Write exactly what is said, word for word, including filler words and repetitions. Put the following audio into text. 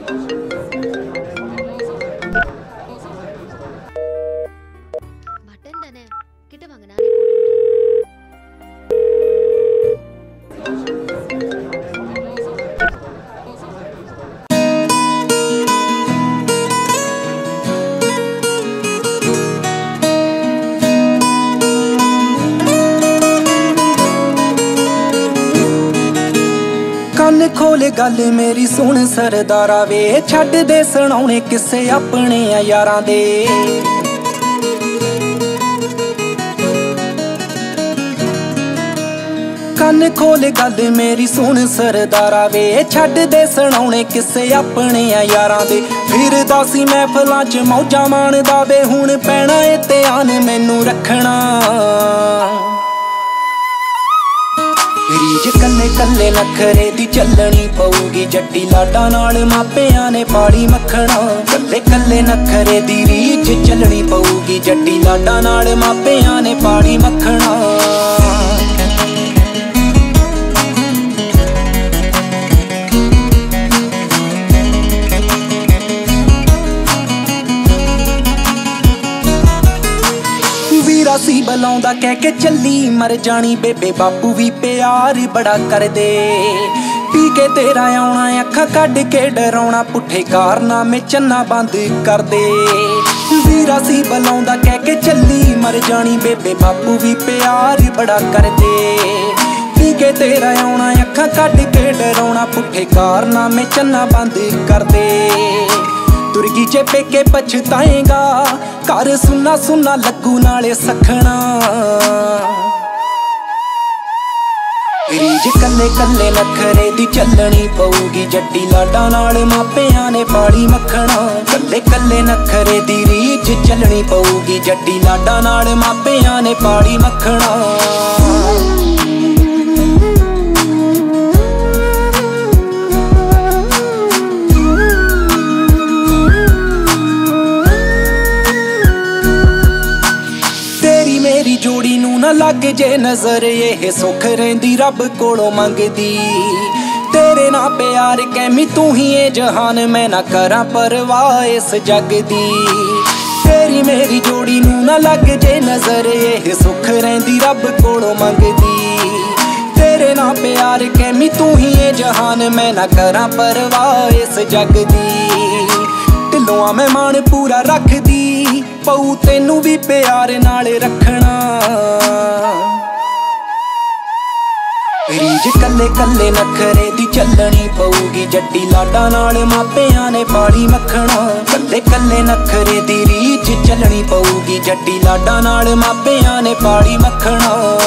button தானே கிட்ட வாங்க நானே போட்டு ਕੰਨ ਖੋਲ ਗੱਲ ਮੇਰੀ ਸੁਣ ਸਰਦਾਰਾ ਵੇ ਛੱਡ ਦੇ ਸੁਣਾਉਣੇ ਕਿਸੇ ਆਪਣੇ ਆ ਯਾਰਾਂ ਦੇ ਕੰਨ ਖੋਲ ਗੱਲ ਮੇਰੀ ਸੁਣ ਸਰਦਾਰਾ ਵੇ ਛੱਡ ਦੇ ਸੁਣਾਉਣੇ ਕਿਸੇ ਆਪਣੇ ਆ ਯਾਰਾਂ ਦੇ ਫਿਰਦਾ ਸੀ ਮਹਿਫਲਾਂ 'ਚ ਮੌਜਾਂ ਮਾਣਦਾ ਵੇ ਹੁਣ ਪੈਣਾ ਏ ਧਿਆਨ ਮੈਨੂੰ ਰੱਖਣਾ ਰੀਝ ਕੱਲੇ ਕੱਲੇ ਨਖਰੇ ਦੀ ਚੱਲਣੀ ਪਊਗੀ ਜੱਟੀ ਲਾਡਾਂ ਨਾਲ ਮਾਪਿਆਂ ਨੇ ਪਾੜੀ ਮੱਖਣਾ ਕੱਲੇ ਕੱਲੇ ਨਖਰੇ ਦੀ ਰੀਝ ਚੱਲਣੀ ਪਊਗੀ ਜੱਟੀ ਲਾਡਾਂ ਨਾਲ ਮਾਪਿਆਂ ਨੇ ਪਾੜੀ ਮੱਖਣਾ ਸੀ ਬਲਾਉਂਦਾ ਕਹਿ ਕੇ ਚੱਲੀ ਮਰ ਜਾਣੀ ਬੇਬੇ ਬਾਪੂ ਵੀ ਪਿਆਰ ਬੜਾ ਕਰਦੇ ਪੀ ਕੇ ਤੇਰਾ ਆਉਣਾ ਅੱਖਾਂ ਕੱਢ ਕੇ ਡਰਾਉਣਾ ਪੁੱਠੇ ਕਾਰਨਾਮੇ ਚੰਨਾ ਬੰਦ ਕਰਦੇ ਵੀਰਾ ਸੀ ਬਲਾਉਂਦਾ ਕਹਿ ਕੇ ਚੱਲੀ ਮਰ ਜਾਣੀ ਬੇਬੇ ਬਾਪੂ ਵੀ ਪਿਆਰ ਬੜਾ ਕਰਦੇ ਪੀ ਕੇ ਤੇਰਾ ਆਉਣਾ ਅੱਖਾਂ ਕੱਢ ਕੇ ਡਰਾਉਣਾ ਪੁੱਠੇ ਕਾਰਨਾਮੇ ਚੰਨਾ ਬੰਦ ਕਰਦੇ ਤੁਰਗੀ ਜੇ ਪੇਕੇ ਪਛਤਾਏਗਾ ਘਰ ਸੁੰਨਾ ਸੁੰਨਾ ਲੱਗੂ ਨਾਲੇ ਸਖਣਾ ਰੀਝ ਕੱਲੇ ਕੱਲੇ ਨਖਰੇ ਦੀ ਚੱਲਣੀ ਪਊਗੀ ਜੱਟੀ ਲਾਡਾਂ ਨਾਲ ਮਾਪਿਆਂ ਨੇ ਪਾੜੀ ਮੱਖਣਾ ਕੱਲੇ ਕੱਲੇ ਨਖਰੇ ਦੀ ਰੀਝ ਚੱਲਣੀ ਪਊਗੀ ਜੱਟੀ ਲਾਡਾਂ ਨਾਲ ਮਾਪਿਆਂ ਨੇ ਪਾੜੀ ਮੱਖਣਾ ਮੇਰੀ ਜੋੜੀ ਨੂੰ ਨਾ ਲੱਗ ਜੇ ਨਜ਼ਰ ਇਹ ਸੁੱਖ ਰਹਿੰਦੀ ਰੱਬ ਕੋਲੋਂ ਮੰਗਦੀ ਤੇਰੇ ਨਾਲ ਪਿਆਰ ਕੈਮੀ ਤੂੰ ਹੀ ਏ ਜਹਾਨ ਮੈਂ ਨਾ ਕਰਾਂ ਪਰਵਾਹ ਇਸ ਜੱਗ ਦੀ ਤੇਰੀ ਮੇਰੀ ਜੋੜੀ ਨੂੰ ਨਾ ਲੱਗ ਜੇ ਨਜ਼ਰ ਇਹ ਸੁੱਖ ਰਹਿੰਦੀ ਰੱਬ ਕੋਲੋਂ ਮੰਗਦੀ ਤੇਰੇ ਨਾਲ ਪਿਆਰ ਕੈਮੀ ਤੂੰ ਹੀ ਏ ਜਹਾਨ ਮੈਂ ਨਾ ਕਰਾਂ ਪਰਵਾਹ ਇਸ ਜੱਗ ਦੀ ਢਿੱਲੋਂ ਆ ਮੈਂ ਮਾਣ ਪੂਰਾ ਰੱਖਦੀ ਪਊ ਤੈਨੂੰ ਵੀ ਪਿਆਰ ਨਾਲ ਰੱਖਣਾ ਰੀਝ ਕੱਲੇ ਕੱਲੇ ਨਖਰੇ ਦੀ ਚੱਲਣੀ ਪਊਗੀ ਜੱਟੀ ਲਾਡਾਂ ਨਾਲ ਮਾਪਿਆਂ ਨੇ ਪਾੜੀ ਮੱਖਣਾ ਕੱਲੇ ਕੱਲੇ ਨਖਰੇ ਦੀ ਰੀਝ ਚੱਲਣੀ ਪਊਗੀ ਜੱਟੀ ਲਾਡਾਂ ਨਾਲ ਮਾਪਿਆਂ ਨੇ ਪਾੜੀ ਮੱਖਣਾ